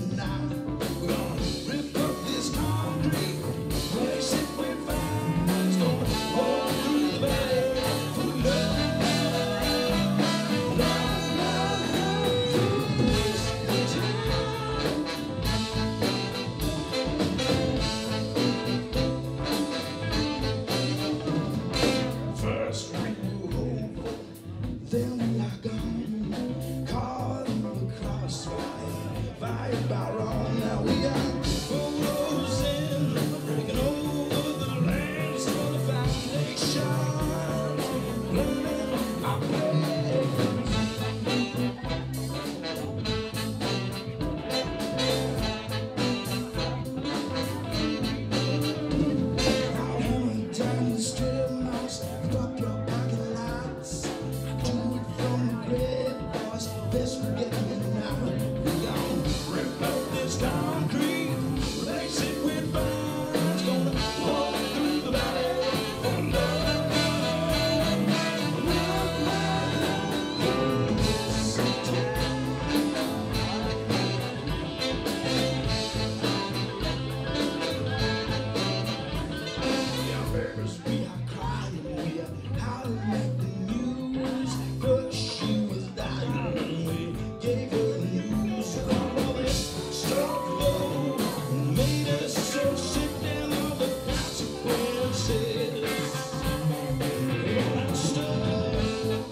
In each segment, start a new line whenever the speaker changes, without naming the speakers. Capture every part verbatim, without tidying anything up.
Then we are gone, caught in the crossfire, fired by wrong. Now we are bulldozing, breaking over the land, for the foundation, learning our place. I'll hammer down the strip malls, drop your pocket lights. Best forget me now. We gon' rip up this concrete, replace it with vines. Gonna walk through the valley for love, love, love, love. This time. We are beggars, we are crying, we are howling at the news. First she was dying. Gave her news about all this stuff, though, made us so sick and all the consequences. All that stuff.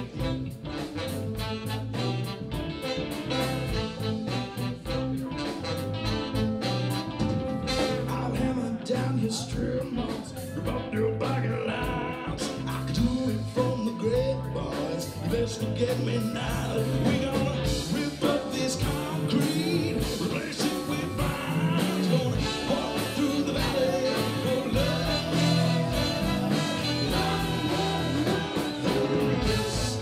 I'll hammer down your strip malls, rip up your pocket lines. I could do it from the great boys. You best forget me now. We gonna rip up this concrete, replace it with vines. Gonna walk through the valley for love, love, love, love. This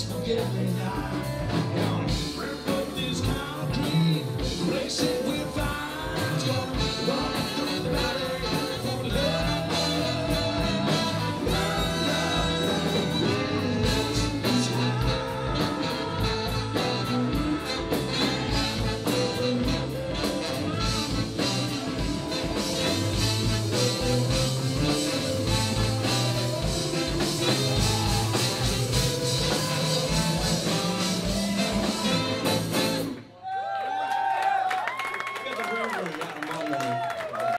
forget me now. Rip up these concrete places.